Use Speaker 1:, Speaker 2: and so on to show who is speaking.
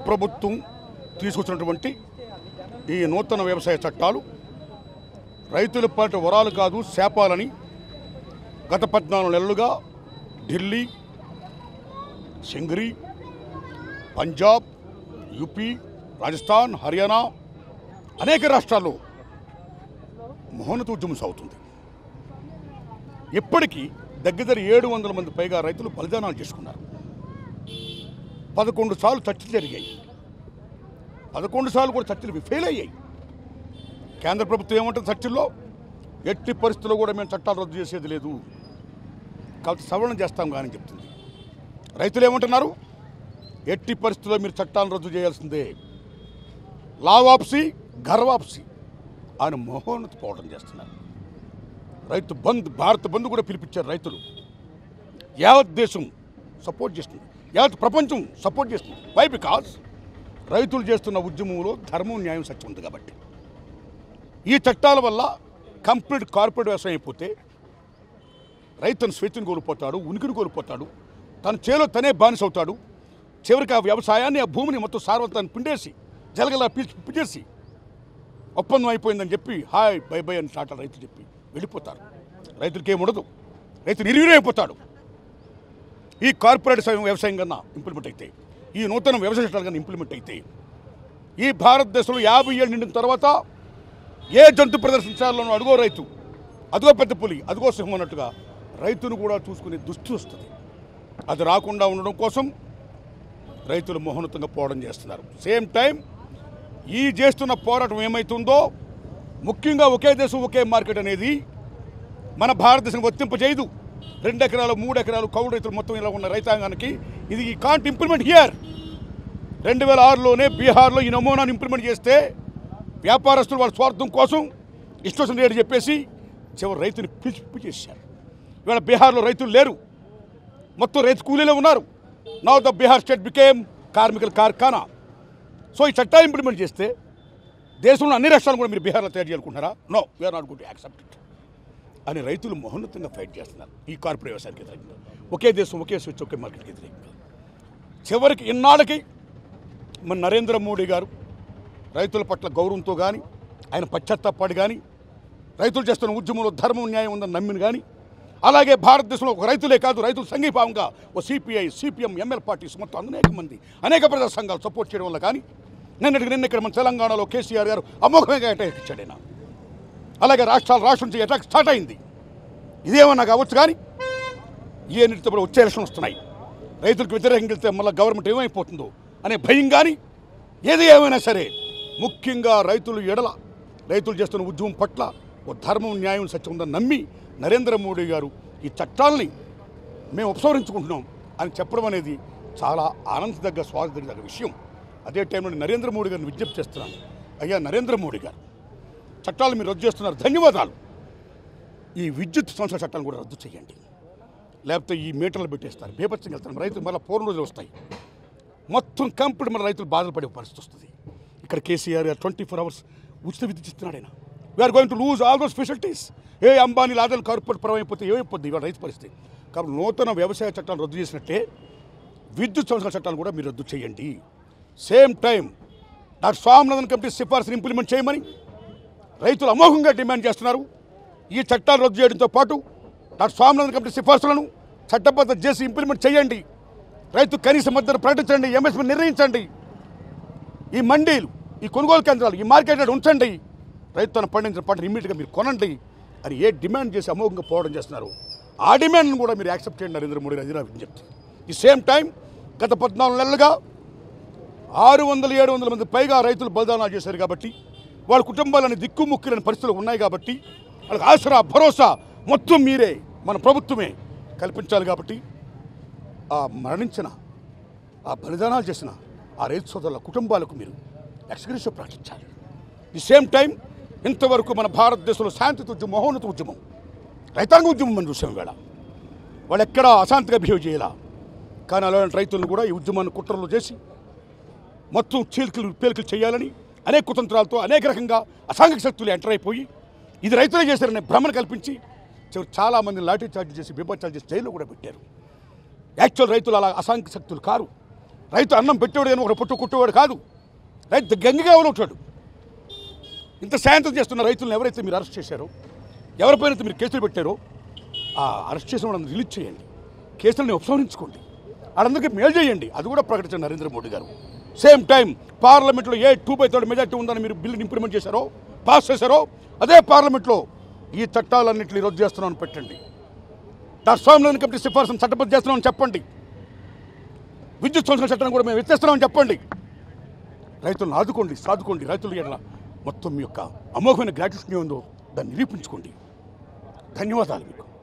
Speaker 1: ప్రభుత్వం తీసుకొచ్చినటువంటి ఈ నూతన వ్యవసాయ చట్టాలు రైతుల పాటు వరాలు కాదు శాపాలని గత 14 నెలలుగా ఢిల్లీ, సింగరి, పంజాబ్, యూపీ, రాజస్థాన్, హర్యానా అనేక రాష్ట్రాల్లో మహోన్నత ఉద్యమం సాగుతుంది. ఇప్పటికీ దగ్గర 700 మంది పైగా రైతులు బలిదానాలు చేసుకున్నారు. 11 సార్లు చర్చలు జరిగాయి. 11 సార్లు కూడా చర్చలు ఫెయిల్ అయ్యాయి. కేంద్ర ప్రభుత్వం ఏమంటుంది చర్చల్లో? ఎట్టి పరిస్థితుల్లో కూడా మేము చట్టాలు రద్దు చేసేది లేదు, కాబట్టి సవరణ చేస్తాం కానీ చెప్తుంది. రైతులు ఏమంటున్నారు? ఎట్టి పరిస్థితుల్లో మీరు చట్టాలను రద్దు చేయాల్సిందే, లా వాపసి ఘర్ వాపసి ఆయన మహోన్నత పోవడం చేస్తున్నారు. రైతు బంద్, భారత్ బంద్ కూడా పిలిపించారు. రైతులు యావత్ దేశం సపోర్ట్ చేస్తుంది, యావత్ ప్రపంచం సపోర్ట్ చేస్తుంది. వై? బికాజ్ రైతులు చేస్తున్న ఉద్యమంలో ధర్మం, న్యాయం, సత్యం ఉంది కాబట్టి. ఈ చట్టాల వల్ల కంప్లీట్ కార్పొరేట్ వ్యవసాయం అయిపోతే రైతును స్వేచ్ఛను కోల్పోతాడు, ఉనికిని కోల్పోతాడు, తన చేలో తనే బానిస అవుతాడు. చివరికి ఆ వ్యవసాయాన్ని, ఆ భూమిని మొత్తం సారవంతాన్ని పిండేసి జలగలా పిచ్చేసి ఒప్పందం అయిపోయిందని చెప్పి హాయ్ బై బై అని టాటా రైతు చెప్పి వెళ్ళిపోతారు. రైతులకి ఏముండదు, రైతు నిర్వీర్యమైపోతాడు. ఈ కార్పొరేట్ వ్యవసాయం కన్నా ఇంప్లిమెంట్ అయితే, ఈ నూతన వ్యవసాయ చట్టాలు కన్నా ఇంప్లిమెంట్ అయితే ఈ భారతదేశంలో 50 ఏళ్ళు నిండిన తర్వాత ఏ జంతు ప్రదర్శించాలను అడుగో రైతు, అదిగో పెద్ద పులి, అదిగో సింహం అన్నట్టుగా రైతును కూడా చూసుకునే దుస్థితి వస్తుంది. అది రాకుండా ఉండడం కోసం రైతులు మహోన్నతంగా పోరాటం చేస్తున్నారు. సేమ్ టైం ఈ చేస్తున్న పోరాటం ఏమవుతుందో, ముఖ్యంగా ఒకే దేశం ఒకే మార్కెట్ అనేది మన భారతదేశం వర్తింపజేయదు. 2 ఎకరాలు 3 ఎకరాలు కౌలు రైతులు మొత్తం ఇలా ఉన్న రైతాంగానికి ఇది కాంట్ ఇంప్లిమెంట్ హియర్. 2006లోనే బీహార్లో ఈ నమూనాను ఇంప్లిమెంట్ చేస్తే వ్యాపారస్తులు వాళ్ళ స్వార్థం కోసం ఇష్టం రేటు చెప్పేసి చివరి రైతుని పిలిపి చేశారు. ఇవాళ బీహార్లో రైతులు లేరు, మొత్తం రైతు కూలీలో ఉన్నారు. Now the Bihar state became కార్మికుల కార్ఖానా. సో ఈ చట్టాలు ఇంప్లిమెంట్ చేస్తే దేశంలో అన్ని రాష్ట్రాలు కూడా మీరు బీహార్లో తయారు చేయాలనుకుంటున్నారా? No, we are not going to accept it అని రైతులు మహోన్నతంగా ఫైట్ చేస్తున్నారు. ఈ కార్పొరేట్ వ్యవసాయానికి వ్యతిరేకంగా, ఒకే దేశం ఒకే స్విచ్ ఒకే మార్కెట్కి వ్యతిరేకంగా. చివరికి ఇన్నాళ్ళకి మన నరేంద్ర మోడీ గారు రైతుల పట్ల గౌరవంతో కానీ, ఆయన పశ్చాత్తాపడి కానీ, రైతులు చేస్తున్న ఉద్యమంలో ధర్మం, న్యాయం ఉందని నమ్మిన కానీ, అలాగే భారతదేశంలో ఒక రైతులే కాదు రైతులు సంఘీభావంగా ఓ సిపిఐ, సిపిఎం, ఎంఎల్ పార్టీస్ మొత్తం అనేక మంది అనేక ప్రజా సంఘాలు సపోర్ట్ చేయడం వల్ల కానీ నిన్న ఇక్కడ మన తెలంగాణలో కేసీఆర్ గారు అమోఘంగా అటాక్ ఇచ్చాడు. ఆయన అలాగే రాష్ట్రం నుంచి అటాక్ స్టార్ట్ అయింది. ఇదేమన్నా కావచ్చు కానీ ఈ ఎన్నిటితో కూడా వచ్చే ఎలక్షన్ వస్తున్నాయి. రైతులకు వ్యతిరేకంగా వెళ్తే మళ్ళీ గవర్నమెంట్ ఏమైపోతుందో అనే భయం కానీ, ఏది ఏమైనా సరే ముఖ్యంగా రైతులు ఎడల, రైతులు చేస్తున్న ఉద్యమం పట్ల ఓ ధర్మం, న్యాయం, సత్యం ఉందని నమ్మి నరేంద్ర మోడీ గారు ఈ చట్టాలని మేము ఉపసంహరించుకుంటున్నాం అని చెప్పడం అనేది చాలా ఆనందదగ్గ, స్వాగతదగ్గ విషయం. అదే టైంలో నరేంద్ర మోడీ గారిని విజ్ఞప్తి చేస్తున్నాను. అయ్యా నరేంద్ర మోడీ గారు, చట్టాలు మీరు రద్దు చేస్తున్నారు, ధన్యవాదాలు. ఈ విద్యుత్ సంస్థల చట్టాలను కూడా రద్దు చేయండి, లేకపోతే ఈ మీటర్లు పెట్టేస్తారు, బేపత్సంగా వెళ్తారు. రైతులు మళ్ళీ పూర్ణ రోజులు వస్తాయి, మొత్తం కంప్లీట్ మన రైతులు బాధలు పడే పరిస్థితి వస్తుంది. ఇక్కడ కేసీఆర్ 24 hours ఉచిత విద్యుత్ ఇస్తున్నాడు. ఆయన we are going to lose all those facilities. ఏ అంబానీ లాదలు కార్పొరేట్ పరం అయిపోతే ఏమైపోద్ది ఇవాళ రైతు పరిస్థితి. కాబట్టి నూతన వ్యవసాయ చట్టాలు రద్దు చేసినట్టే విద్యుత్ సంస్థల చట్టాలు కూడా మీరు రద్దు చేయండి. Same time doctor Swaminathan committee సిఫార్సును ఇంప్లిమెంట్ చేయమని రైతులు అమోఘంగా డిమాండ్ చేస్తున్నారు. ఈ చట్టాలు రద్దు చేయడంతో పాటు డాక్టర్ స్వామినాథన్ కమిటీ సిఫార్సులను చట్టబద్ధ చేసి ఇంప్లిమెంట్ చేయండి. రైతు కనీస మద్దతు ప్రకటించండి, ఎంఎస్పీ నిర్ణయించండి. ఈ మండీలు, ఈ కొనుగోలు కేంద్రాలు, ఈ మార్కెట్ ఉంచండి. రైతు తన పండించిన పంటను ఇమ్మీడియట్గా మీరు కొనండి అని ఏ డిమాండ్ చేసి అమోఘంగా పోవడం చేస్తున్నారు. ఆ డిమాండ్ను కూడా మీరు యాక్సెప్ట్ చేయండి నరేంద్ర మోడీ గారు, అది నా విజ్ఞప్తి. ఈ సేమ్ టైం గత 14 నెలలుగా 600-700 మంది పైగా రైతులు బలిదానాలు చేశారు కాబట్టి, వాళ్ళ కుటుంబాలని దిక్కుముక్కులేని పరిస్థితులు ఉన్నాయి కాబట్టి, వాళ్ళకి ఆసరా, భరోసా మొత్తం మీరే, మన ప్రభుత్వమే కల్పించాలి. కాబట్టి ఆ మరణించిన, ఆ బలిదానాలు చేసిన ఆ రైతు సోదరుల కుటుంబాలకు మీరు ఎక్స్గ్రేషియో ప్రకటించాలి. ది సేమ్ టైం ఇంతవరకు మన భారతదేశంలో శాంతియుత ఉద్యమం, మహోన్నత ఉద్యమం, రైతాంగ ఉద్యమం మనం చూసాం. వేళ వాళ్ళు ఎక్కడా అశాంతిగా బిహేవ్ చేయాల, కానీ అలాంటి రైతులను కూడా ఈ ఉద్యమాన్ని కుట్రలు చేసి మొత్తం పేలికలు చేయాలని అనేక కుతంత్రాలతో అనేక రకంగా అసాంఘిక శక్తులు ఎంటర్ అయిపోయి ఇది రైతులే చేశారనే భ్రమను కల్పించి చివరి చాలామంది లాఠీ చార్జ్ చేసి, బీభత్సాలు చేసి జైల్లో కూడా పెట్టారు. యాక్చువల్ రైతులు అలా అసాంఘిక శక్తులు కారు. రైతు అన్నం పెట్టేవాడు కానీ ఒక పుట్టు కుట్టేవాడు కాదు. రైతు గంగిగా ఎవరవుతాడు? ఇంత సాయంత్రం చేస్తున్న రైతులను ఎవరైతే మీరు అరెస్ట్ చేశారో, ఎవరిపైనైతే మీరు కేసులు పెట్టారో, ఆ అరెస్ట్ చేసిన వాళ్ళని రిలీజ్ చేయండి, కేసులని ఉపసంహరించుకోండి, వాళ్ళందరికీ మేలు చేయండి. అది కూడా ప్రకటించారు నరేంద్ర మోడీ గారు. సేమ్ టైం పార్లమెంట్లో 2/3 మెజార్టీ ఉందని మీరు బిల్లుని ఇంప్లిమెంట్ చేశారో, పాస్ చేశారో, అదే పార్లమెంట్లో ఈ చట్టాలన్నింటినీ రద్దు చేస్తున్నామని పెట్టండి. స్వామినాథన్ కమిటీ సిఫార్సును చట్టబద్ధ చేస్తున్నామని చెప్పండి. విద్యుత్ సంస్కరణ చట్టాన్ని కూడా మేము ఎత్తేస్తున్నామని చెప్పండి. రైతులను ఆదుకోండి, సాదుకోండి. రైతుల ఎడల మొత్తం మీ యొక్క అమోఘమైన గ్రాట్యుటీ ఉందో దాన్ని నిరూపించుకోండి. ధన్యవాదాలు మీకు.